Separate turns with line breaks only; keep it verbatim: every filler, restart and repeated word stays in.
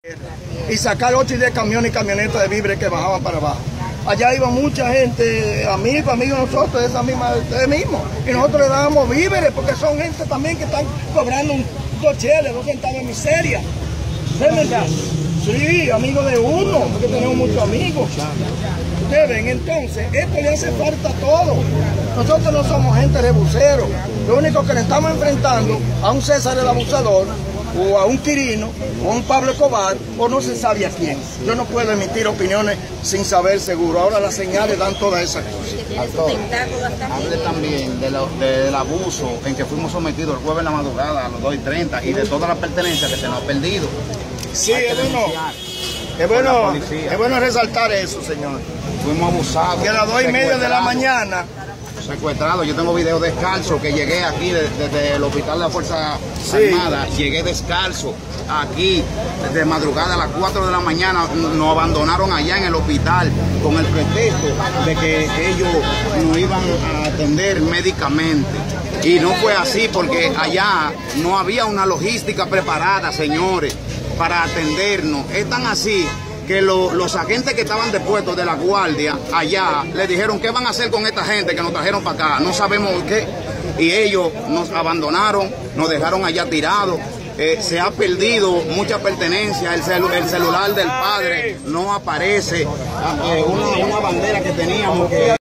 Y sacar ocho y diez camiones y camionetas de víveres que bajaban para abajo. Allá iba mucha gente, amigos, amigos de nosotros, de esa misma, de ustedes mismos. Y nosotros le dábamos víveres, porque son gente también que están cobrando un, dos cheles, dos centavos de miseria. Sí, amigos de uno, porque tenemos muchos amigos. Ustedes ven, entonces, esto le hace falta a todo. Nosotros no somos gente rebuceros. Lo único que le estamos enfrentando a un César el abusador, o a un Quirino, o a un Pablo Escobar, o no se sabe a quién. Yo no puedo emitir opiniones sin saber seguro. Ahora las señales dan todas esas cosas.
Hable también de lo, de, del abuso en que fuimos sometidos el jueves en la madrugada a las dos y treinta y de toda la pertenencia que se nos ha perdido.
Sí, es bueno, es bueno, es bueno resaltar eso, señor.
Fuimos abusados.
Que a las dos y media de la mañana.
Secuestrado. Yo tengo videos descalzo que llegué aquí desde, desde el hospital de la Fuerza
Sí.
Armada. Llegué descalzo aquí desde madrugada a las cuatro de la mañana. Nos abandonaron allá en el hospital con el pretexto de que ellos nos iban a atender médicamente. Y no fue así porque allá no había una logística preparada, señores, para atendernos. Es tan así que lo, los agentes que estaban depuestos de la guardia allá le dijeron qué van a hacer con esta gente que nos trajeron para acá, no sabemos qué, y ellos nos abandonaron, nos dejaron allá tirados. Eh, se ha perdido mucha pertenencia, el, celu el celular del padre no aparece, eh, una, una bandera que teníamos que